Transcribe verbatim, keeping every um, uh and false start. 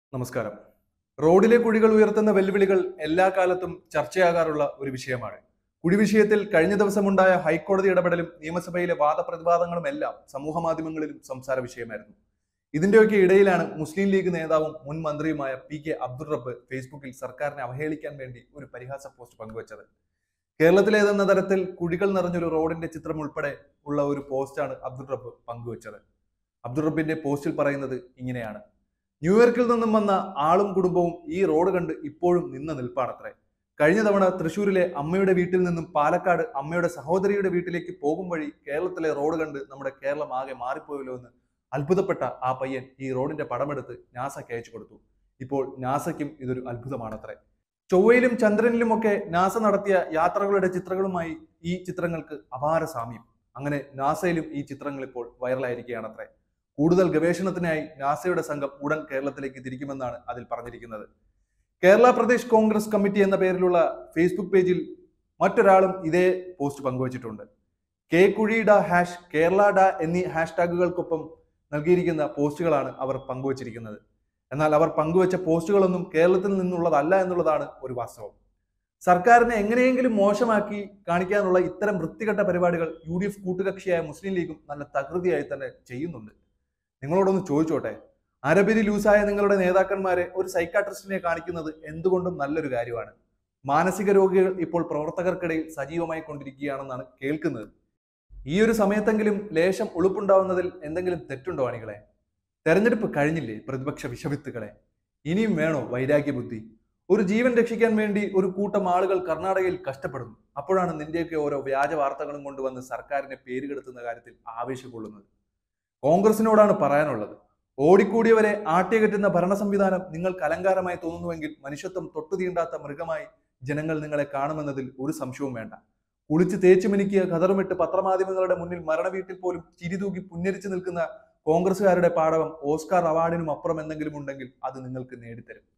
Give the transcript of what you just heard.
നമസ്കാരം. റോഡിലെ കുഴികൾ ഉയർത്തുന്ന വെല്ലുവിളികൾ എല്ലാ കാലത്തും ചർച്ചയാകാറുള്ള ഒരു വിഷയമാണ്. കുഴി വിഷയത്തിൽ കഴിഞ്ഞ ദിവസമുണ്ടായ ഹൈക്കോടതി ഇടപെടലും നിയമസഭയിലെ വാദപ്രതിവാദങ്ങളും എല്ലാം സമൂഹ മാധ്യമങ്ങളിലും സംസാര വിഷയമായിരുന്നു. ഇതിന്റെയൊക്കെ ഇടയിലാണ് മുസ്ലിം ലീഗ് നേതാവും മുൻ മന്ത്രിയുമായ പി കെ അബ്ദുൾ റബ്ബ് ഫേസ്ബുക്കിൽ സർക്കാരിനെ അവഹേളിക്കാൻ വേണ്ടി ഒരു പരിഹാസ പോസ്റ്റ് പങ്കുവച്ചത്. കേരളത്തിലേതെന്ന തരത്തിൽ കുഴികൾ നിറഞ്ഞൊരു റോഡിന്റെ ചിത്രം ഉൾപ്പെടെ ഉള്ള ഒരു പോസ്റ്റാണ് അബ്ദുൾ റബ്ബ് പങ്കുവച്ചത്. അബ്ദുൾ റബ്ബിന്റെ പോസ്റ്റിൽ പറയുന്നത് ഇങ്ങനെയാണ്: ന്യൂയോർക്കിൽ നിന്നും വന്ന ആളും കുടുംബവും ഈ റോഡ് കണ്ട് ഇപ്പോഴും നിന്ന നിൽപ്പാണത്രേ. കഴിഞ്ഞ തവണ തൃശ്ശൂരിലെ അമ്മയുടെ വീട്ടിൽ നിന്നും പാലക്കാട് അമ്മയുടെ സഹോദരിയുടെ വീട്ടിലേക്ക് പോകും വഴി കേരളത്തിലെ റോഡ് കണ്ട് നമ്മുടെ കേരളം ആകെ മാറിപ്പോയല്ലോ എന്ന് അത്ഭുതപ്പെട്ട ആ പയ്യൻ ഈ റോഡിന്റെ പടമെടുത്ത് നാസയ്ക്ക് അയച്ചു കൊടുത്തു. ഇപ്പോൾ നാസയ്ക്കും ഇതൊരു അത്ഭുതമാണത്രേ. ചൊവ്വയിലും ചന്ദ്രനിലുമൊക്കെ നാസ നടത്തിയ യാത്രകളുടെ ചിത്രങ്ങളുമായി ഈ ചിത്രങ്ങൾക്ക് അപാര സാമ്യം. അങ്ങനെ നാസയിലും ഈ ചിത്രങ്ങൾ ഇപ്പോൾ വൈറലായിരിക്കുകയാണത്രേ. കൂടുതൽ ഗവേഷണത്തിനായി നാസയുടെ സംഘം ഉടൻ കേരളത്തിലേക്ക് തിരിക്കുമെന്നാണ് അതിൽ പറഞ്ഞിരിക്കുന്നത്. കേരള പ്രദേശ് കോൺഗ്രസ് കമ്മിറ്റി എന്ന പേരിലുള്ള ഫേസ്ബുക്ക് പേജിൽ മറ്റൊരാളും ഇതേ പോസ്റ്റ് പങ്കുവച്ചിട്ടുണ്ട്. കെ കുഴി ഡ ഹാഷ് കേരള ഡ എന്നീ ഹാഷ്ടാഗുകൾക്കൊപ്പം നൽകിയിരിക്കുന്ന പോസ്റ്റുകളാണ് അവർ പങ്കുവച്ചിരിക്കുന്നത്. എന്നാൽ അവർ പങ്കുവച്ച പോസ്റ്റുകളൊന്നും കേരളത്തിൽ നിന്നുള്ളതല്ല എന്നുള്ളതാണ് ഒരു വാസ്തവം. സർക്കാരിനെ എങ്ങനെയെങ്കിലും മോശമാക്കി കാണിക്കാനുള്ള ഇത്തരം വൃത്തികെട്ട പരിപാടികൾ യു ഡി എഫ് കൂട്ടുകക്ഷിയായ മുസ്ലിം ലീഗും നല്ല തകൃതിയായി തന്നെ ചെയ്യുന്നുണ്ട്. നിങ്ങളോടൊന്ന് ചോദിച്ചോട്ടെ, അരബിരി ലൂസായ നിങ്ങളുടെ നേതാക്കന്മാരെ ഒരു സൈക്കാട്രിസ്റ്റിനെ കാണിക്കുന്നത് എന്തുകൊണ്ടും നല്ലൊരു കാര്യമാണ്. മാനസിക രോഗികൾ ഇപ്പോൾ പ്രവർത്തകർക്കിടയിൽ സജീവമായി കൊണ്ടിരിക്കുകയാണെന്നാണ് കേൾക്കുന്നത്. ഈ ഒരു സമയത്തെങ്കിലും ലേശം ഉളുപ്പുണ്ടാവുന്നതിൽ എന്തെങ്കിലും തെറ്റുണ്ടോ അണികളെ? തെരഞ്ഞെടുപ്പ് കഴിഞ്ഞില്ലേ പ്രതിപക്ഷ വിഷവിത്തുകളെ? ഇനിയും വേണോ വൈരാഗ്യ ബുദ്ധി? ഒരു ജീവൻ രക്ഷിക്കാൻ വേണ്ടി ഒരു കൂട്ടം ആളുകൾ കർണാടകയിൽ കഷ്ടപ്പെടുന്നു. അപ്പോഴാണ് നിന്റെയൊക്കെ ഓരോ വ്യാജ വാർത്തകളും കൊണ്ടുവന്ന് സർക്കാരിനെ പേരുകെടുത്തുന്ന കാര്യത്തിൽ ആവേശം കൊള്ളുന്നത്. കോൺഗ്രസിനോടാണ് പറയാനുള്ളത്, ഓടിക്കൂടിയവരെ ആട്ടിയകറ്റുന്ന ഭരണ സംവിധാനം നിങ്ങൾക്ക് അലങ്കാരമായി തോന്നുന്നുവെങ്കിൽ മനുഷ്യത്വം തൊട്ടുതീണ്ടാത്ത മൃഗമായി ജനങ്ങൾ നിങ്ങളെ കാണുമെന്നതിൽ ഒരു സംശയവും വേണ്ട. കുളിച്ച് തേച്ചുമിനിക്കിയ ഖദറുമിട്ട് പത്രമാധ്യമങ്ങളുടെ മുന്നിൽ മരണവീട്ടിൽ പോലും ചിരിതൂക്കി പുന്നരിച്ചു നിൽക്കുന്ന കോൺഗ്രസുകാരുടെ പാടവം ഓസ്കാർ അവാർഡിനും അപ്പുറം എന്തെങ്കിലും ഉണ്ടെങ്കിൽ അത് നിങ്ങൾക്ക് നേടിത്തരും.